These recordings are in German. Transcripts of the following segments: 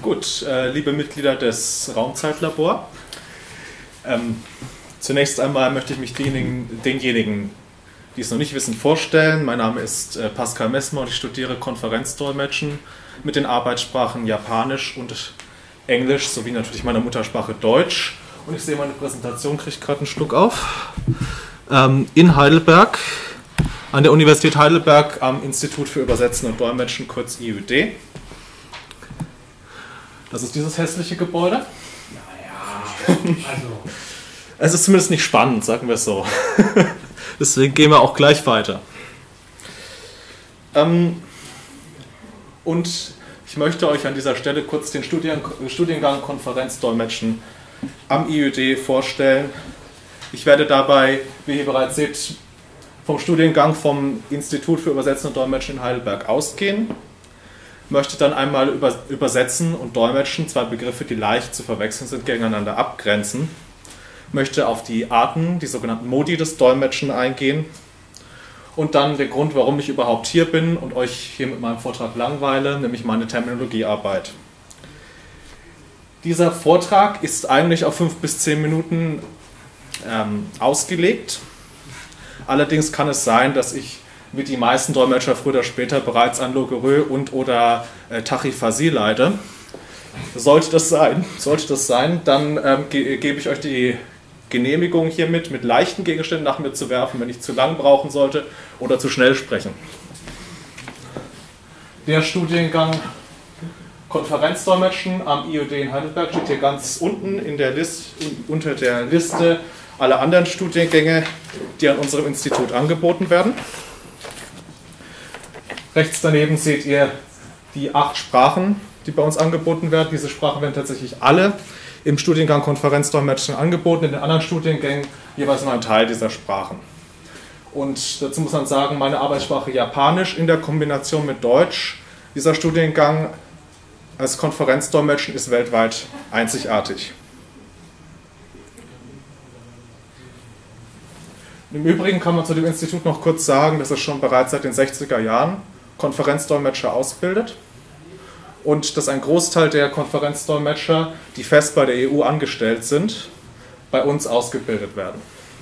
Gut, liebe Mitglieder des Raumzeitlabor, zunächst einmal möchte ich mich denjenigen, die es noch nicht wissen, vorstellen. Mein Name ist Pascal Messmer und ich studiere Konferenzdolmetschen mit den Arbeitssprachen Japanisch und Englisch sowie natürlich meiner Muttersprache Deutsch. Und ich sehe, meine Präsentation kriegt gerade einen Schluck auf. In Heidelberg, an der Universität Heidelberg am Institut für Übersetzen und Dolmetschen, kurz IUD. Das ist dieses hässliche Gebäude. Naja, also. Es ist zumindest nicht spannend, sagen wir es so. Deswegen gehen wir auch gleich weiter. Und ich möchte euch an dieser Stelle kurz den Studiengang Konferenzdolmetschen am IUD vorstellen. Ich werde dabei, wie ihr bereits seht, vom Studiengang vom Institut für Übersetzen und Dolmetschen in Heidelberg ausgehen. Möchte dann einmal Übersetzen und Dolmetschen, zwei Begriffe, die leicht zu verwechseln sind, gegeneinander abgrenzen. Möchte auf die Arten, die sogenannten Modi des Dolmetschen eingehen und dann den Grund, warum ich überhaupt hier bin und euch hier mit meinem Vortrag langweile, nämlich meine Terminologiearbeit. Dieser Vortrag ist eigentlich auf 5 bis 10 Minuten ausgelegt. Allerdings kann es sein, dass ich wie die meisten Dolmetscher früher oder später bereits an Logorrhoe und/oder Tachiphasie leide. Sollte das sein, dann gebe ich euch die Genehmigung hiermit, mit leichten Gegenständen nach mir zu werfen, wenn ich zu lang brauchen sollte oder zu schnell sprechen. Der Studiengang Konferenzdolmetschen am IUD in Heidelberg steht hier ganz unten in der unter der Liste aller anderen Studiengänge, die an unserem Institut angeboten werden. Rechts daneben seht ihr die 8 Sprachen, die bei uns angeboten werden. Diese Sprachen werden tatsächlich alle im Studiengang Konferenzdolmetschen angeboten, in den anderen Studiengängen jeweils nur ein Teil dieser Sprachen. Und dazu muss man sagen, meine Arbeitssprache Japanisch in der Kombination mit Deutsch, dieser Studiengang als Konferenzdolmetschen ist weltweit einzigartig. Im Übrigen kann man zu dem Institut noch kurz sagen, dass es schon bereits seit den 60er Jahren Konferenzdolmetscher ausbildet und dass ein Großteil der Konferenzdolmetscher, die fest bei der EU angestellt sind, bei uns ausgebildet werden.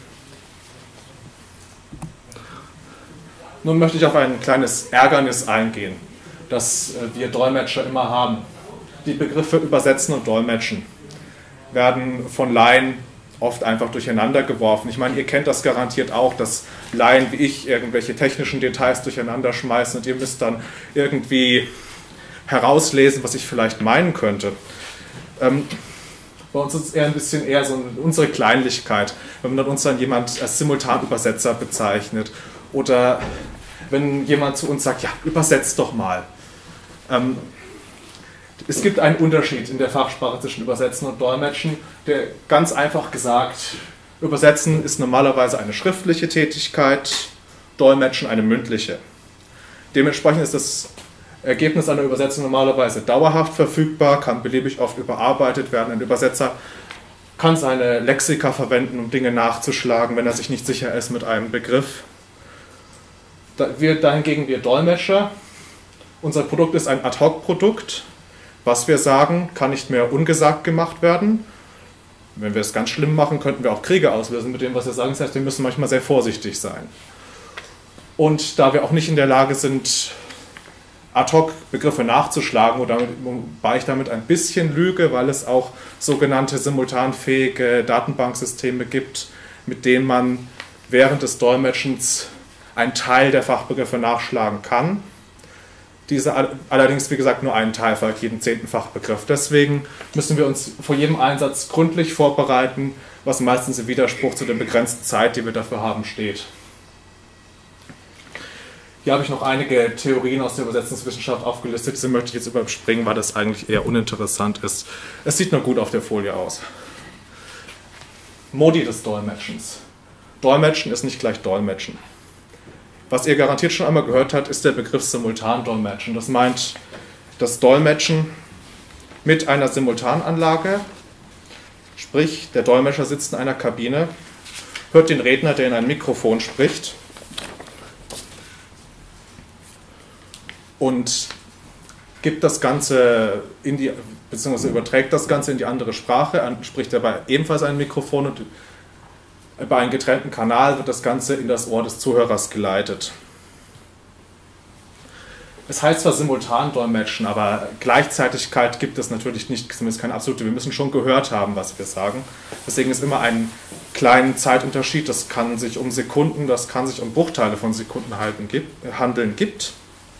Nun möchte ich auf ein kleines Ärgernis eingehen, das wir Dolmetscher immer haben. Die Begriffe Übersetzen und Dolmetschen werden von Laien oft einfach durcheinander geworfen. Ich meine, ihr kennt das garantiert auch, dass Laien wie ich irgendwelche technischen Details durcheinander schmeißen und ihr müsst dann irgendwie herauslesen, was ich vielleicht meinen könnte. Bei uns ist es eher ein bisschen eher so unsere Kleinlichkeit, wenn man uns dann jemand als Simultanübersetzer bezeichnet oder wenn jemand zu uns sagt, ja, übersetzt doch mal. Es gibt einen Unterschied in der Fachsprache zwischen Übersetzen und Dolmetschen, der ganz einfach gesagt, Übersetzen ist normalerweise eine schriftliche Tätigkeit, Dolmetschen eine mündliche. Dementsprechend ist das Ergebnis einer Übersetzung normalerweise dauerhaft verfügbar, kann beliebig oft überarbeitet werden. Ein Übersetzer kann seine Lexika verwenden, um Dinge nachzuschlagen, wenn er sich nicht sicher ist mit einem Begriff. Dahingegen wir Dolmetscher, unser Produkt ist ein Ad-Hoc-Produkt. Was wir sagen, kann nicht mehr ungesagt gemacht werden. Wenn wir es ganz schlimm machen, könnten wir auch Kriege auslösen mit dem, was wir sagen. Das heißt, wir müssen manchmal sehr vorsichtig sein. Und da wir auch nicht in der Lage sind, ad hoc Begriffe nachzuschlagen, wobei ich damit ein bisschen lüge, weil es auch sogenannte simultanfähige Datenbanksysteme gibt, mit denen man während des Dolmetschens einen Teil der Fachbegriffe nachschlagen kann. Diese allerdings, wie gesagt, nur einen Teil für jeden 10. Fachbegriff. Deswegen müssen wir uns vor jedem Einsatz gründlich vorbereiten, was meistens im Widerspruch zu der begrenzten Zeit, die wir dafür haben, steht. Hier habe ich noch einige Theorien aus der Übersetzungswissenschaft aufgelistet. Diese möchte ich jetzt überspringen, weil das eigentlich eher uninteressant ist. Es sieht nur gut auf der Folie aus. Modi des Dolmetschens. Dolmetschen ist nicht gleich Dolmetschen. Was ihr garantiert schon einmal gehört habt, ist der Begriff Simultandolmetschen. Das meint das Dolmetschen mit einer Simultananlage, sprich der Dolmetscher sitzt in einer Kabine, hört den Redner, der in ein Mikrofon spricht und gibt das Ganze beziehungsweise überträgt das Ganze in die andere Sprache, spricht dabei ebenfalls ein Mikrofon und bei einem getrennten Kanal wird das Ganze in das Ohr des Zuhörers geleitet. Es heißt zwar Simultandolmetschen, aber Gleichzeitigkeit gibt es natürlich nicht, zumindest keine absolute. Wir müssen schon gehört haben, was wir sagen. Deswegen ist immer ein kleiner Zeitunterschied, das kann sich um Sekunden, das kann sich um Bruchteile von Sekunden handeln gibt.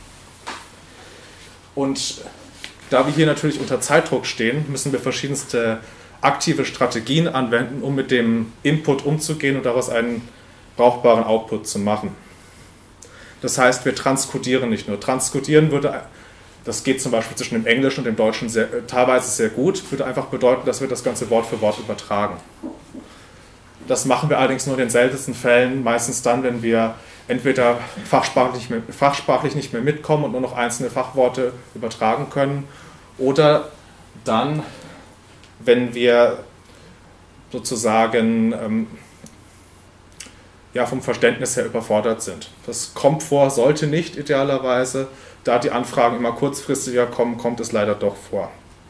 Und da wir hier natürlich unter Zeitdruck stehen, müssen wir verschiedenste aktive Strategien anwenden, um mit dem Input umzugehen und daraus einen brauchbaren Output zu machen. Das heißt, wir transkodieren nicht nur. Transkodieren würde, das geht zum Beispiel zwischen dem Englischen und dem Deutschen teilweise sehr gut, würde einfach bedeuten, dass wir das Ganze Wort für Wort übertragen. Das machen wir allerdings nur in den seltensten Fällen, meistens dann, wenn wir entweder fachsprachlich nicht mehr mitkommen und nur noch einzelne Fachworte übertragen können, oder dann, wenn wir sozusagen vom Verständnis her überfordert sind. Das kommt vor, sollte nicht idealerweise. Da die Anfragen immer kurzfristiger kommen, kommt es leider doch vor.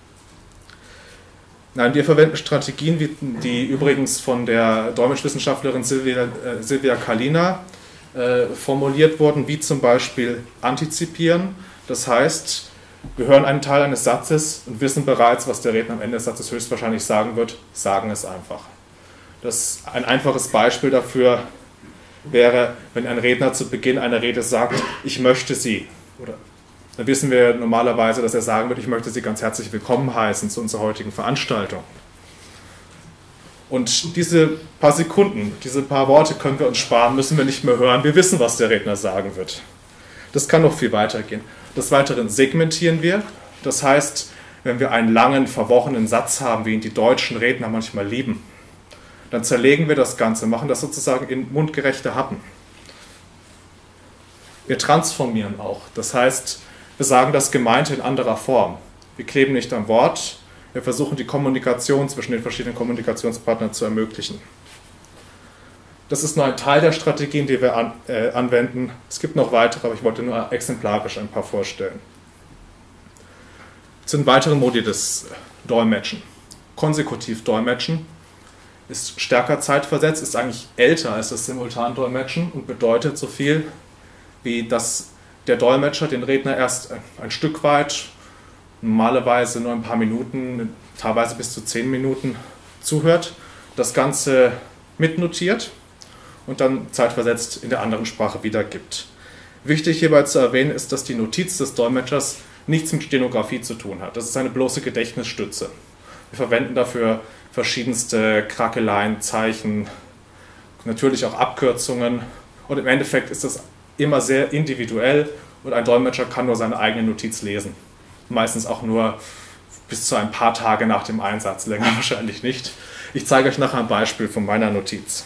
Nein, wir verwenden Strategien, die übrigens von der Dolmetschwissenschaftlerin Silvia Kalina formuliert wurden, wie zum Beispiel antizipieren. Das heißt, wir hören einen Teil eines Satzes und wissen bereits, was der Redner am Ende des Satzes höchstwahrscheinlich sagen wird, sagen es einfach. Das ein einfaches Beispiel dafür wäre, wenn ein Redner zu Beginn einer Rede sagt, ich möchte Sie. Oder dann wissen wir normalerweise, dass er sagen wird, ich möchte Sie ganz herzlich willkommen heißen zu unserer heutigen Veranstaltung. Und diese paar Sekunden, diese paar Worte können wir uns sparen, müssen wir nicht mehr hören. Wir wissen, was der Redner sagen wird. Das kann noch viel weiter gehen. Des Weiteren segmentieren wir. Das heißt, wenn wir einen langen, verworrenen Satz haben, wie ihn die deutschen Redner manchmal lieben, dann zerlegen wir das Ganze, machen das sozusagen in mundgerechte Happen. Wir transformieren auch. Das heißt, wir sagen das Gemeinte in anderer Form. Wir kleben nicht am Wort, wir versuchen die Kommunikation zwischen den verschiedenen Kommunikationspartnern zu ermöglichen. Das ist nur ein Teil der Strategien, die wir anwenden. Es gibt noch weitere, aber ich wollte nur exemplarisch ein paar vorstellen. Zu den weiteren Modi des Dolmetschen. Konsekutiv Dolmetschen ist stärker zeitversetzt, ist eigentlich älter als das Simultandolmetschen und bedeutet so viel, wie dass der Dolmetscher den Redner erst ein Stück weit, normalerweise nur ein paar Minuten, teilweise bis zu 10 Minuten zuhört, das Ganze mitnotiert und dann zeitversetzt in der anderen Sprache wiedergibt. Wichtig hierbei zu erwähnen ist, dass die Notiz des Dolmetschers nichts mit Stenografie zu tun hat. Das ist eine bloße Gedächtnisstütze. Wir verwenden dafür verschiedenste Krakeleien, Zeichen, natürlich auch Abkürzungen und im Endeffekt ist das immer sehr individuell und ein Dolmetscher kann nur seine eigene Notiz lesen. Meistens auch nur bis zu ein paar Tage nach dem Einsatz, länger wahrscheinlich nicht. Ich zeige euch nachher ein Beispiel von meiner Notiz.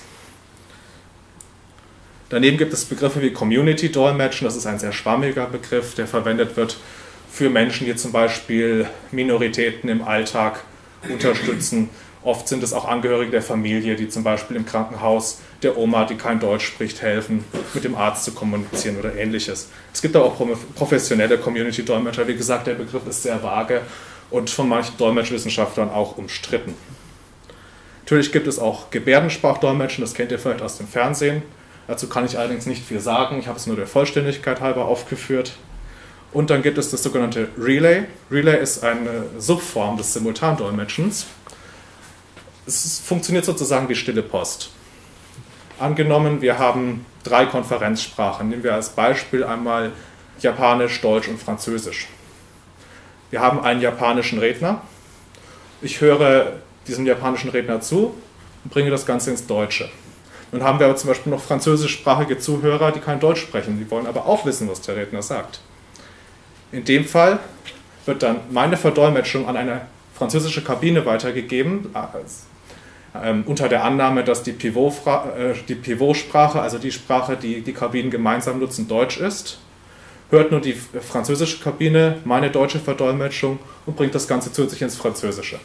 Daneben gibt es Begriffe wie Community-Dolmetschen, das ist ein sehr schwammiger Begriff, der verwendet wird für Menschen, die zum Beispiel Minoritäten im Alltag unterstützen. Oft sind es auch Angehörige der Familie, die zum Beispiel im Krankenhaus der Oma, die kein Deutsch spricht, helfen, mit dem Arzt zu kommunizieren oder ähnliches. Es gibt aber auch professionelle Community-Dolmetscher. Wie gesagt, der Begriff ist sehr vage und von manchen Dolmetschwissenschaftlern auch umstritten. Natürlich gibt es auch Gebärdensprachdolmetschen, das kennt ihr vielleicht aus dem Fernsehen. Dazu kann ich allerdings nicht viel sagen, ich habe es nur der Vollständigkeit halber aufgeführt. Und dann gibt es das sogenannte Relay. Relay ist eine Subform des Simultandolmetschens. Es funktioniert sozusagen wie stille Post. Angenommen, wir haben 3 Konferenzsprachen. Nehmen wir als Beispiel einmal Japanisch, Deutsch und Französisch. Wir haben einen japanischen Redner. Ich höre diesem japanischen Redner zu und bringe das Ganze ins Deutsche. Nun haben wir aber zum Beispiel noch französischsprachige Zuhörer, die kein Deutsch sprechen. Die wollen aber auch wissen, was der Redner sagt. In dem Fall wird dann meine Verdolmetschung an eine französische Kabine weitergegeben, unter der Annahme, dass die Pivotsprache, also die Sprache, die die Kabinen gemeinsam nutzen, Deutsch ist. Hört nur die französische Kabine meine deutsche Verdolmetschung und bringt das Ganze zusätzlich ins Französische.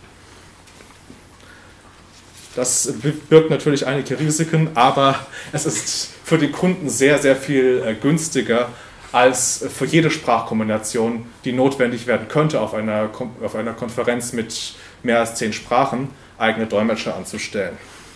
Das birgt natürlich einige Risiken, aber es ist für die Kunden sehr, sehr viel günstiger, als für jede Sprachkombination, die notwendig werden könnte auf einer Konferenz mit mehr als 10 Sprachen, eigene Dolmetscher anzustellen.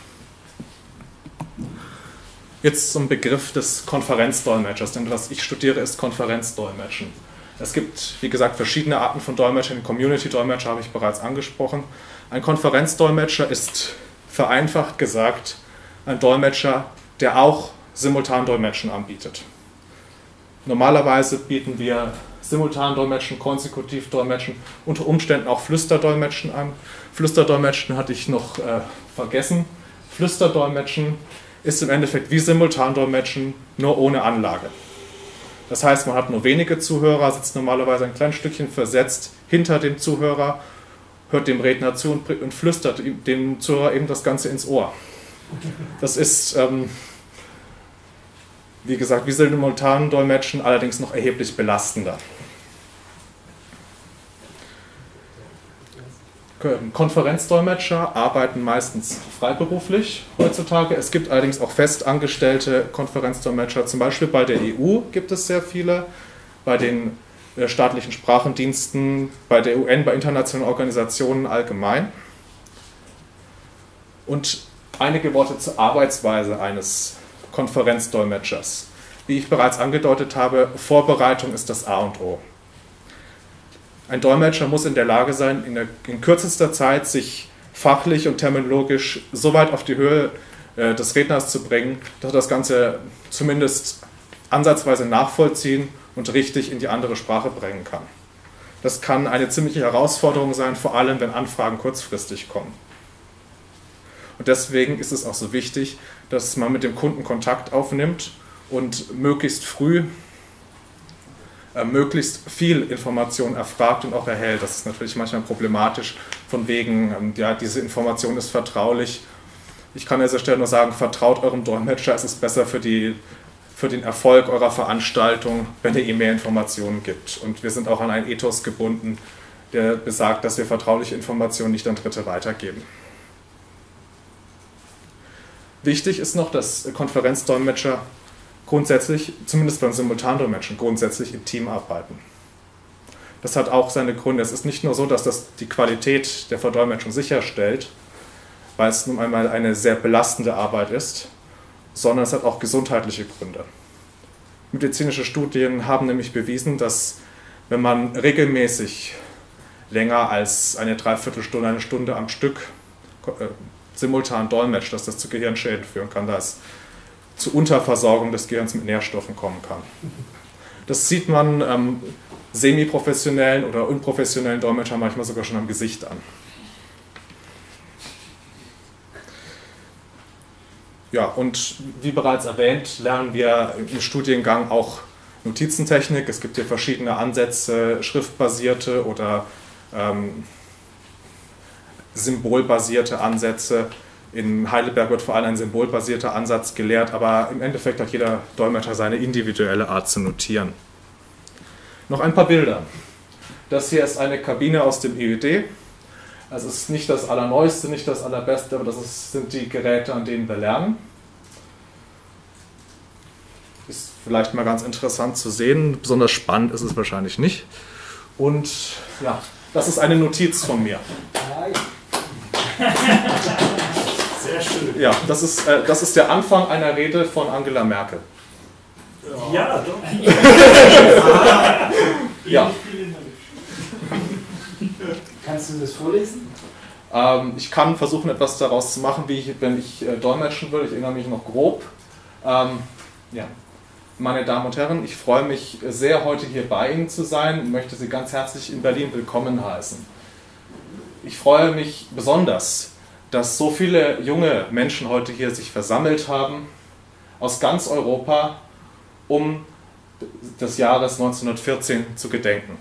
Jetzt zum Begriff des Konferenzdolmetschers, denn was ich studiere, ist Konferenzdolmetschen. Es gibt, wie gesagt, verschiedene Arten von Dolmetschern. Den Community-Dolmetscher habe ich bereits angesprochen. Ein Konferenzdolmetscher ist, vereinfacht gesagt, ein Dolmetscher, der auch Simultandolmetschen anbietet. Normalerweise bieten wir Simultandolmetschen, Konsekutivdolmetschen, unter Umständen auch Flüsterdolmetschen an. Flüsterdolmetschen hatte ich noch vergessen. Flüsterdolmetschen ist im Endeffekt wie Simultandolmetschen, nur ohne Anlage. Das heißt, man hat nur wenige Zuhörer, sitzt normalerweise ein kleines Stückchen versetzt hinter dem Zuhörer, hört dem Redner zu und flüstert dem Zuhörer eben das Ganze ins Ohr. Das ist, wie gesagt, wie Simultandolmetschen, allerdings noch erheblich belastender. Konferenzdolmetscher arbeiten meistens freiberuflich heutzutage. Es gibt allerdings auch festangestellte Konferenzdolmetscher. Zum Beispiel bei der EU gibt es sehr viele, bei den staatlichen Sprachendiensten, bei der UN, bei internationalen Organisationen allgemein. Und einige Worte zur Arbeitsweise eines Konferenzdolmetschers. Wie ich bereits angedeutet habe, Vorbereitung ist das A und O. Ein Dolmetscher muss in der Lage sein, in kürzester Zeit sich fachlich und terminologisch so weit auf die Höhe des Redners zu bringen, dass er das Ganze zumindest ansatzweise nachvollziehen und richtig in die andere Sprache bringen kann. Das kann eine ziemliche Herausforderung sein, vor allem wenn Anfragen kurzfristig kommen. Und deswegen ist es auch so wichtig, dass man mit dem Kunden Kontakt aufnimmt und möglichst früh möglichst viel Information erfragt und auch erhält. Das ist natürlich manchmal problematisch, von wegen, ja, diese Information ist vertraulich. Ich kann an dieser Stelle nur sagen, vertraut eurem Dolmetscher, es ist besser für den Erfolg eurer Veranstaltung, wenn ihr ihm mehr Informationen gibt. Und wir sind auch an einen Ethos gebunden, der besagt, dass wir vertrauliche Informationen nicht an Dritte weitergeben. Wichtig ist noch, dass Konferenzdolmetscher grundsätzlich, zumindest beim Simultandolmetschen, grundsätzlich im Team arbeiten. Das hat auch seine Gründe. Es ist nicht nur so, dass das die Qualität der Verdolmetschung sicherstellt, weil es nun einmal eine sehr belastende Arbeit ist, sondern es hat auch gesundheitliche Gründe. Medizinische Studien haben nämlich bewiesen, dass wenn man regelmäßig länger als eine Dreiviertelstunde, eine Stunde am Stück simultan dolmetscht, dass das zu Gehirnschäden führen kann, da es zu Unterversorgung des Gehirns mit Nährstoffen kommen kann. Das sieht man semi-professionellen oder unprofessionellen Dolmetschern manchmal sogar schon am Gesicht an. Ja, und wie bereits erwähnt, lernen wir im Studiengang auch Notizentechnik. Es gibt hier verschiedene Ansätze, schriftbasierte oder symbolbasierte Ansätze. In Heidelberg wird vor allem ein symbolbasierter Ansatz gelehrt, aber im Endeffekt hat jeder Dolmetscher seine individuelle Art zu notieren. Noch ein paar Bilder. Das hier ist eine Kabine aus dem EUD. Also es ist nicht das Allerneueste, nicht das Allerbeste, aber sind die Geräte, an denen wir lernen. Ist vielleicht mal ganz interessant zu sehen, besonders spannend ist es wahrscheinlich nicht. Und ja, das ist eine Notiz von mir. Sehr schön. Ja, das ist der Anfang einer Rede von Angela Merkel. Ja, doch. Ja. Kannst du das vorlesen? Ich kann versuchen, etwas daraus zu machen, wenn ich dolmetschen würde. Ich erinnere mich noch grob. Ja. Meine Damen und Herren, ich freue mich sehr, heute hier bei Ihnen zu sein und möchte Sie ganz herzlich in Berlin willkommen heißen. Ich freue mich besonders, dass so viele junge Menschen heute hier sich versammelt haben, aus ganz Europa, um des Jahres 1914 zu gedenken.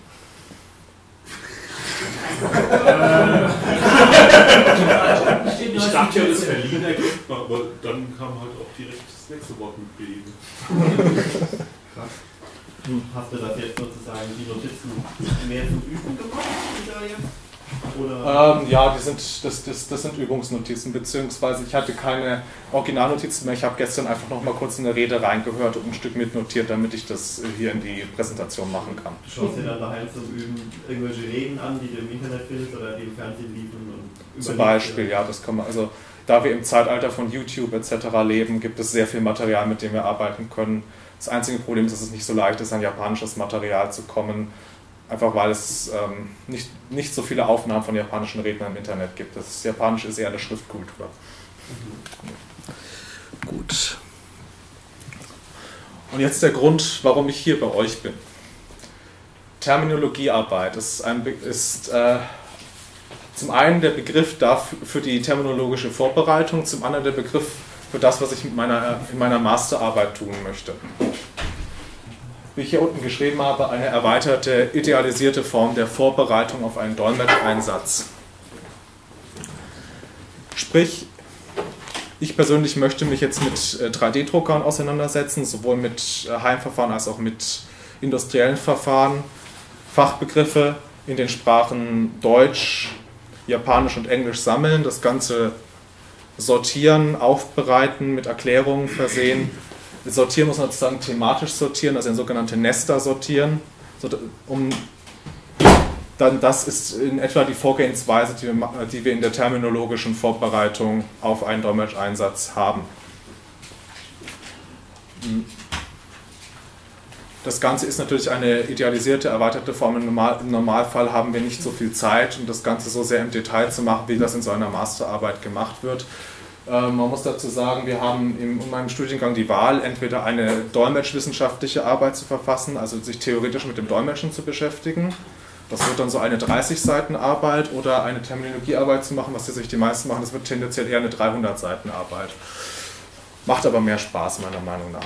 Ich dachte ja, das Berlin ergibt, aber dann kam halt auch direkt das nächste Wort mit B. Hast du das jetzt sozusagen die Notizen mehr zum Üben gemacht? Oder jetzt? Oder? Ja, das sind Übungsnotizen, beziehungsweise ich hatte keine Originalnotizen mehr. Ich habe gestern einfach noch mal kurz in eine Rede reingehört und ein Stück mitnotiert, damit ich das hier in die Präsentation machen kann. Du schaust dir dann daheim zum Üben irgendwelche Reden an, die du im Internet findest oder die im Fernsehen liefen? Zum Beispiel, ja, das kann man, also da wir im Zeitalter von YouTube etc. leben, gibt es sehr viel Material, mit dem wir arbeiten können. Das einzige Problem ist, dass es nicht so leicht ist, an japanisches Material zu kommen. Einfach weil es nicht so viele Aufnahmen von japanischen Rednern im Internet gibt. Das Japanisch ist eher eine Schriftkultur. Gut. Und jetzt der Grund, warum ich hier bei euch bin. Terminologiearbeit ist zum einen der Begriff dafür, für die terminologische Vorbereitung, zum anderen der Begriff für das, was ich in meiner Masterarbeit tun möchte. Wie ich hier unten geschrieben habe, eine erweiterte, idealisierte Form der Vorbereitung auf einen Dolmetscheinsatz. Sprich, ich persönlich möchte mich jetzt mit 3D-Druckern auseinandersetzen, sowohl mit Heimverfahren als auch mit industriellen Verfahren, Fachbegriffe in den Sprachen Deutsch, Japanisch und Englisch sammeln, das Ganze sortieren, aufbereiten, mit Erklärungen versehen. Sortieren muss man sozusagen thematisch sortieren, also in sogenannte Nester sortieren. Das ist in etwa die Vorgehensweise, die wir in der terminologischen Vorbereitung auf einen Dolmetscheinsatz haben. Das Ganze ist natürlich eine idealisierte, erweiterte Form. Im Normalfall haben wir nicht so viel Zeit, um das Ganze so sehr im Detail zu machen, wie das in so einer Masterarbeit gemacht wird. Man muss dazu sagen, wir haben in meinem Studiengang die Wahl, entweder eine dolmetschwissenschaftliche Arbeit zu verfassen, also sich theoretisch mit dem Dolmetschen zu beschäftigen. Das wird dann so eine 30-Seiten-Arbeit, oder eine Terminologiearbeit zu machen, was sich die meisten machen. Das wird tendenziell eher eine 300-Seiten-Arbeit. Macht aber mehr Spaß, meiner Meinung nach.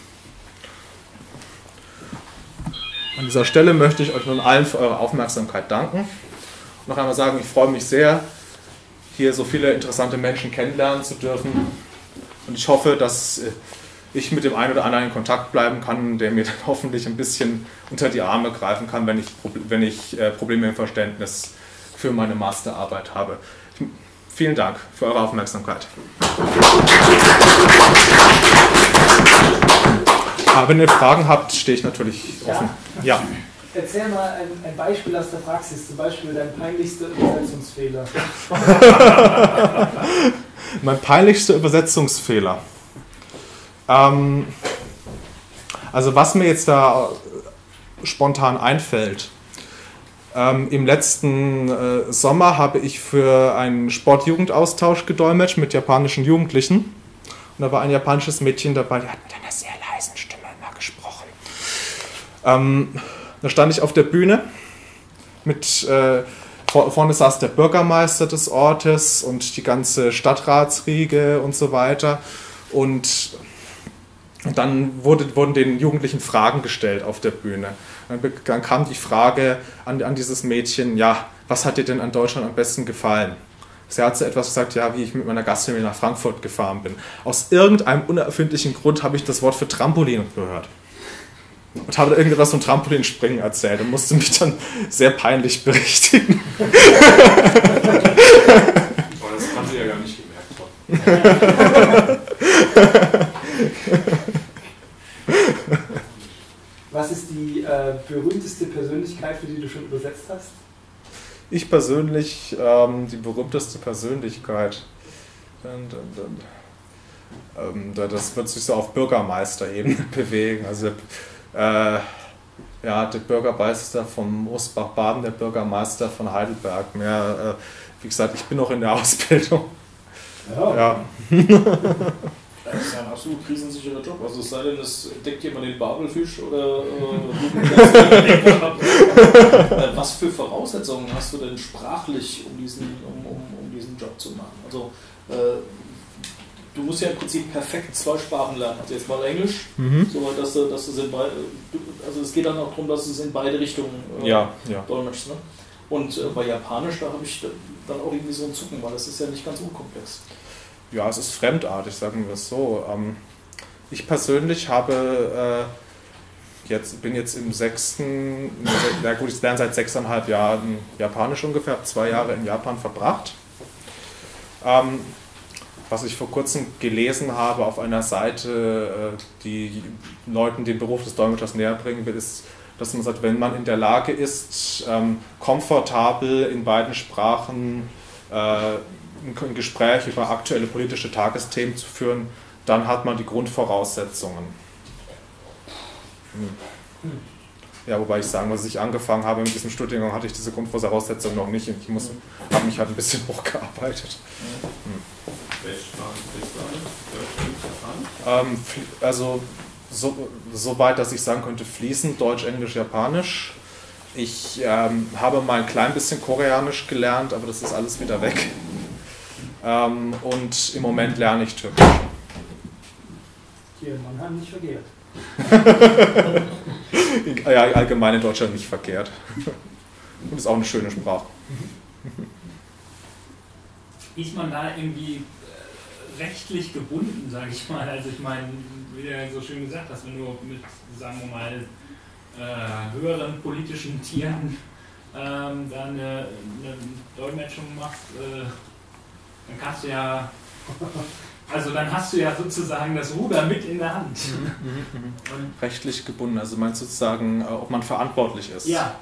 An dieser Stelle möchte ich euch nun allen für eure Aufmerksamkeit danken. Und noch einmal sagen, ich freue mich sehr, hier so viele interessante Menschen kennenlernen zu dürfen. Und ich hoffe, dass ich mit dem einen oder anderen in Kontakt bleiben kann, der mir dann hoffentlich ein bisschen unter die Arme greifen kann, wenn ich Probleme im Verständnis für meine Masterarbeit habe. Vielen Dank für eure Aufmerksamkeit. Aber wenn ihr Fragen habt, stehe ich natürlich offen. Ja. Erzähl mal ein Beispiel aus der Praxis, zum Beispiel dein peinlichster Übersetzungsfehler. Mein peinlichster Übersetzungsfehler. Also was mir jetzt da spontan einfällt. Im letzten Sommer habe ich für einen Sportjugendaustausch gedolmetscht mit japanischen Jugendlichen. Und da war ein japanisches Mädchen dabei, die hat mit einer sehr leisen Stimme immer gesprochen. Da stand ich auf der Bühne, vorne saß der Bürgermeister des Ortes und die ganze Stadtratsriege und so weiter. Und dann wurden den Jugendlichen Fragen gestellt auf der Bühne. Dann kam die Frage an dieses Mädchen, ja, was hat dir denn an Deutschland am besten gefallen? Sie hat so etwas gesagt, ja, wie ich mit meiner Gastfamilie nach Frankfurt gefahren bin. Aus irgendeinem unerfindlichen Grund habe ich das Wort für Trampolin gehört. Und habe da irgendetwas vom Trampolinspringen erzählt und musste mich dann sehr peinlich berichtigen. Aber das kann sie ja gar nicht gemerkt haben. Was ist die berühmteste Persönlichkeit, für die du schon übersetzt hast? Ich persönlich, die berühmteste Persönlichkeit. Das wird sich so auf Bürgermeisterebene bewegen. Also ja, der Bürgermeister von Mosbach-Baden, der Bürgermeister von Heidelberg. Mehr, wie gesagt, ich bin noch in der Ausbildung. Ja. Das ist ja ein absolut krisensicherer Job. Also es sei denn, es entdeckt jemand den Babelfisch oder was für Voraussetzungen hast du denn sprachlich, um diesen Job zu machen? Also du musst ja im Prinzip perfekt 2 Sprachen lernen. Also jetzt mal Englisch, so dass du in beide, also es geht dann auch darum, dass du es in beide Richtungen dolmetschst. Ne? Und bei Japanisch, da habe ich dann auch irgendwie so ein Zucken, weil das ist ja nicht ganz unkomplex. Ja, es ist fremdartig, sagen wir es so. Ich persönlich habe bin jetzt im 6. Ja gut, ich lerne seit 6,5 Jahren Japanisch ungefähr, habe 2 Jahre in Japan verbracht. Was ich vor kurzem gelesen habe auf einer Seite, die Leuten den Beruf des Dolmetschers näher bringen will, ist, dass man sagt, wenn man in der Lage ist, komfortabel in beiden Sprachen ein Gespräch über aktuelle politische Tagesthemen zu führen, dann hat man die Grundvoraussetzungen. Ja, wobei ich sagen muss, als ich angefangen habe mit diesem Studiengang, hatte ich diese Grundvoraussetzungen noch nicht. Ich habe mich halt ein bisschen hochgearbeitet. Welche Sprache sprichst du an? Also so weit, dass ich sagen könnte, fließend Deutsch, Englisch, Japanisch. Ich habe mal ein klein bisschen Koreanisch gelernt, aber das ist alles wieder weg. Und im Moment lerne ich Türkisch. Hier in Mannheim nicht verkehrt. Ja, allgemein in Deutschland nicht verkehrt. Und ist auch eine schöne Sprache. Ist man da irgendwie rechtlich gebunden, sage ich mal? Also ich meine, wie du ja so schön gesagt hast, wenn du mit, sagen wir mal, höheren politischen Tieren da eine Dolmetschung machst, dann kannst du ja, also dann hast du ja sozusagen das Ruder mit in der Hand. Rechtlich gebunden, also meinst du sozusagen, ob man verantwortlich ist? Ja.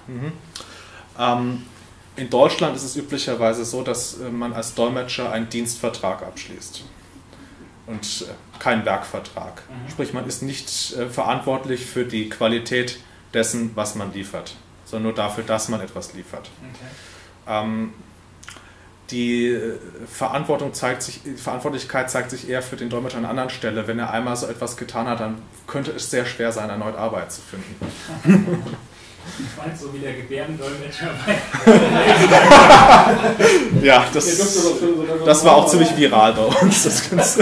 In Deutschland ist es üblicherweise so, dass man als Dolmetscher einen Dienstvertrag abschließt und keinen Werkvertrag. Sprich, man ist nicht verantwortlich für die Qualität dessen, was man liefert, sondern nur dafür, dass man etwas liefert. Okay. Die Verantwortlichkeit zeigt sich eher für den Dolmetscher an einer anderen Stelle. Wenn er einmal so etwas getan hat, dann könnte es sehr schwer sein, erneut Arbeit zu finden. Ich meine, so wie der Gebärdendolmetscher. Ja, das war auch ziemlich viral bei uns. Das Ganze.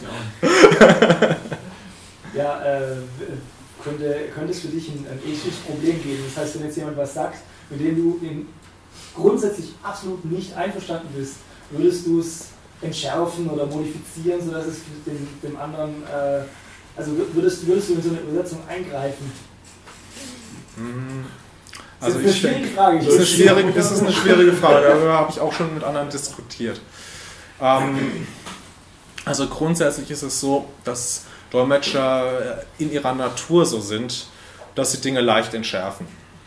Ja, könnte es für dich ein ethisches Problem geben? Das heißt, wenn jetzt jemand was sagt, mit dem du grundsätzlich absolut nicht einverstanden bist, würdest du es entschärfen oder modifizieren, sodass es dem anderen, also würdest du in so eine Übersetzung eingreifen? Also das ist eine schwierige Frage. Das ist eine schwierige Frage, darüber habe ich auch schon mit anderen diskutiert. Also grundsätzlich ist es so, dass Dolmetscher in ihrer Natur so sind, dass sie Dinge leicht entschärfen.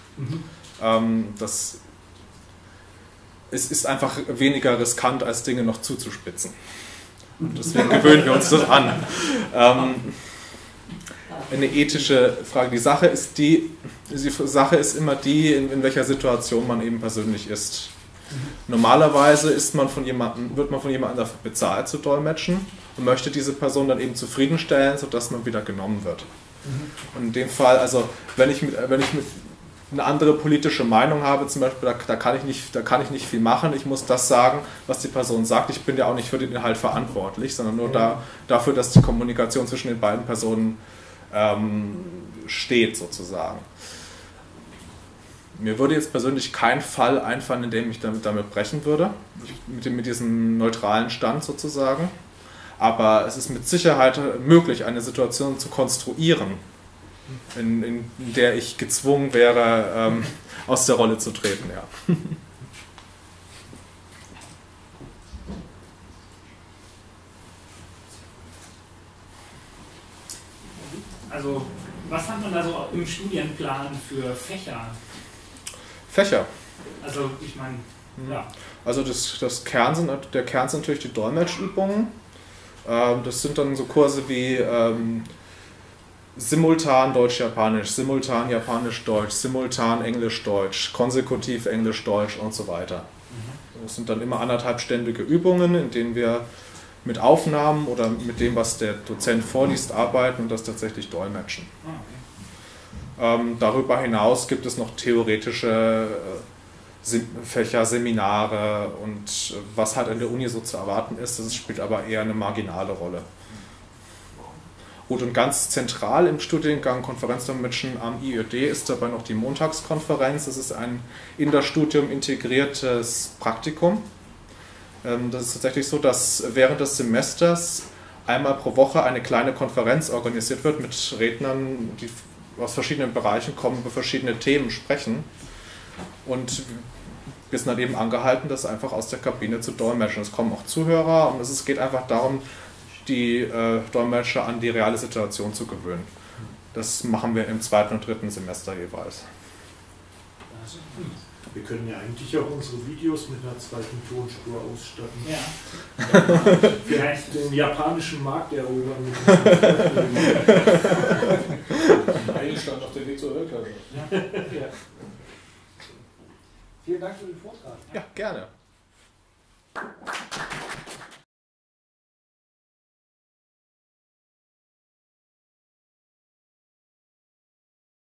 Es ist einfach weniger riskant, als Dinge noch zuzuspitzen. Und deswegen gewöhnen wir uns das an. Eine ethische Frage. Die Sache ist immer die, in welcher Situation man eben persönlich ist. Normalerweise wird man von jemandem dafür bezahlt zu dolmetschen und möchte diese Person dann eben zufriedenstellen, sodass man wieder genommen wird. Und in dem Fall, also wenn ich eine andere politische Meinung habe, zum Beispiel, da kann ich nicht viel machen. Ich muss das sagen, was die Person sagt. Ich bin ja auch nicht für den Inhalt verantwortlich, sondern nur dafür, dass die Kommunikation zwischen den beiden Personen steht, sozusagen. Mir würde jetzt persönlich kein Fall einfallen, in dem ich damit brechen würde, mit diesem neutralen Stand sozusagen. Aber es ist mit Sicherheit möglich, eine Situation zu konstruieren, in der ich gezwungen wäre, aus der Rolle zu treten. Ja. Also, was hat man da so im Studienplan für Fächer? Fächer? Also, ich meine, ja. Also der Kern sind natürlich die Dolmetschübungen. Das sind dann so Kurse wie simultan Deutsch-Japanisch, simultan Japanisch-Deutsch, simultan Englisch-Deutsch, konsekutiv Englisch-Deutsch und so weiter. Das sind dann immer 1,5-ständige Übungen, in denen wir mit Aufnahmen oder mit dem, was der Dozent vorliest, arbeiten und das tatsächlich dolmetschen. Darüber hinaus gibt es noch theoretische Fächer, Seminare und was halt an der Uni so zu erwarten ist, das spielt aber eher eine marginale Rolle. Gut, und ganz zentral im Studiengang Konferenzdolmetschen am IÖD ist dabei noch die Montagskonferenz. Das ist ein in das Studium integriertes Praktikum. Das ist tatsächlich so, dass während des Semesters einmal pro Woche eine kleine Konferenz organisiert wird mit Rednern, die aus verschiedenen Bereichen kommen, über verschiedene Themen sprechen. Und wir sind dann eben angehalten, das einfach aus der Kabine zu dolmetschen. Es kommen auch Zuhörer und es geht einfach darum, die Dolmetscher an die reale Situation zu gewöhnen. Das machen wir im 2. und 3. Semester jeweils. Wir können ja eigentlich auch unsere Videos mit einer 2. Tonspur ausstatten. Ja. Vielleicht den japanischen Markt erobern. Einstand auf der Weg zur Weltklasse. Ja. Vielen Dank für den Vortrag. Ja, gerne.